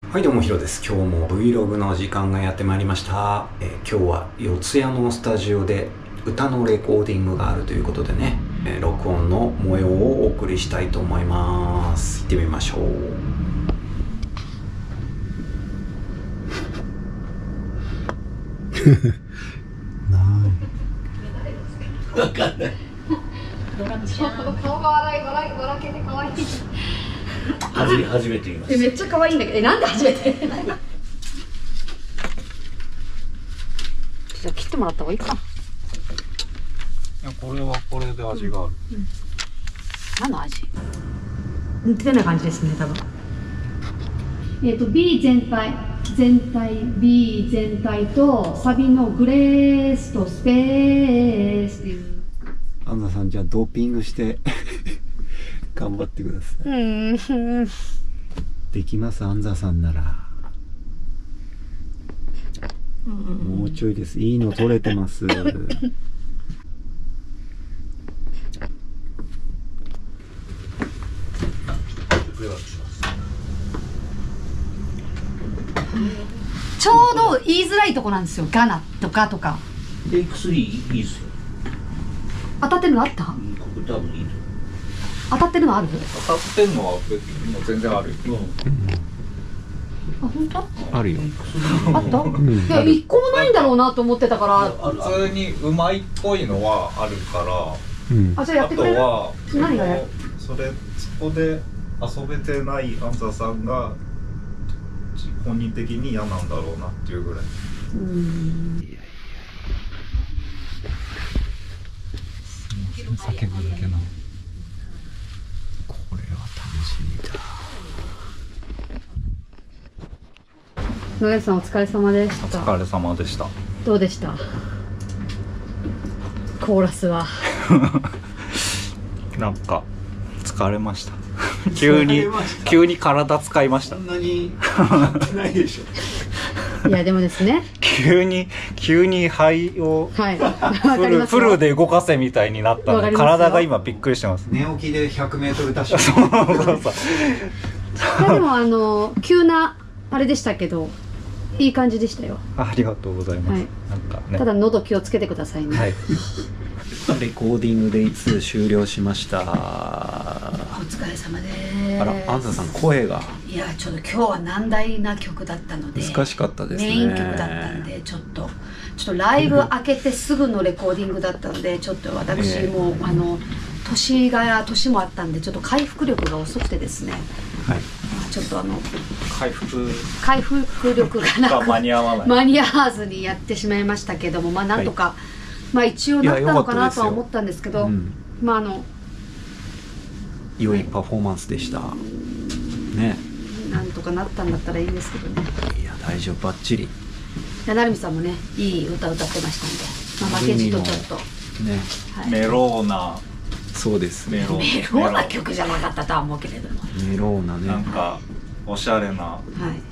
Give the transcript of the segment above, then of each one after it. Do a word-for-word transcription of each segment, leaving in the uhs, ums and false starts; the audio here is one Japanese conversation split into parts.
はいどうもヒロです。今日も Vlog の時間がやってまいりました。えー、今日は四谷のスタジオで歌のレコーディングがあるということでね、えー、録音の模様をお送りしたいと思います。行ってみましょう。ないわかんない。 顔が笑い笑い笑けて可愛い。 初め初めて見ました。 めっちゃ可愛いんだけど、え、なんで初めて？じゃあ切ってもらった方がいいか。 いや、これはこれで味がある。 うんうん、何の味？似てない感じですね、多分。えっと B 全体全体 B 全体とサビのグレースとスペースっていう。 アンナさん、じゃあドーピングして頑張ってください。 うん。 できます、アンザさんなら。 うん、 もうちょいです。いいの取れてます。 ちょうど言いづらいとこなんですよ。ガナとかとか。 で、薬いいですよ。 当たってるのあった？ うん、ここ多分いいと。 当たってるのある？ 当たってんのはもう全然ある。 うん。 あ、本当？ あるよ。 あった？いや、一個もないんだろうなと思ってたから。 普通にうまいっぽいのはあるから。 うん。 あ、じゃあやってくれる？ あとは何がやる？ それそこで遊べてないアンザさんが本人的に嫌なんだろうなっていうぐらい。 うーん。 叫ぶだけの。これは楽しみだ。 野谷さんお疲れ様でしおた。 疲れ様でした。 どうでした？コーラスは。 なんか疲れました。急に急に体使いました。 そんなにやってないでしょ。 いやでもですね。 急に急に肺をはい。 フルフルで動かせみたいになったので、体が今びっくりしてます。 寝起きでひゃくメートルダッシュ。 そうそうそう。 いやでもあの急なあれでしたけど、いい感じでしたよ。 ありがとうございます。 はい、 なんかね。 ただ喉気をつけてくださいね。 はい。 レコーディングでいつ終了しました。 お疲れ様です。 あら、アンザさん声が。 いやちょっと今日は難題な曲だったので難しかったですね。 メイン曲だったんでちょっとちょっとライブ開けてすぐのレコーディングだったのでちょっと私も、えー、あの年が年もあったんでちょっと回復力が遅くてですね。 はい。 ちょっとあの回復回復力がなく間に合わない間に合わずにやってしまいましたけども、まあなんとか、はい、まあ一応なったのかなとは思ったんですけど、うん、まああの良いパフォーマンスでした。ね。 なんとかなったんだったらいいんですけどね。 いや大丈夫、バッチリ。 成海さんもねいい歌歌ってましたんで、まあ負けじとちょっとね、はい、メローな。 そうですね。 メローな曲じゃなかったとは思うけれども。 メローなね。 なんかおしゃれな、 はい、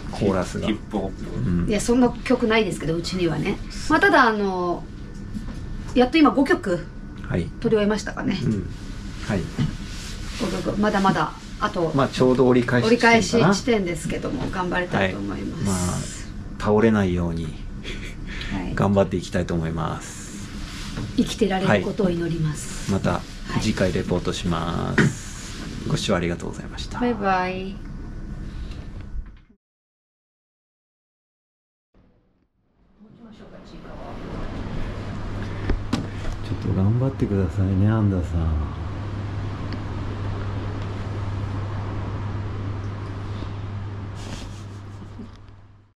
コーラスが。 ヒップホップ。 うん、いやそんな曲ないですけどうちにはね。まあただあのやっと今ごきょく取り終えましたかね。 うん、はい。 ごきょくまだまだあと。 まあちょうど折り返し折り返し地点ですけども頑張りたいと思います。 はい、まあ倒れないように頑張っていきたいと思います。 生きてられることを祈ります。 はい、また次回レポートします。はい、ご視聴ありがとうございました。 バイバイ。 ちょっと頑張ってくださいね、アンダさん。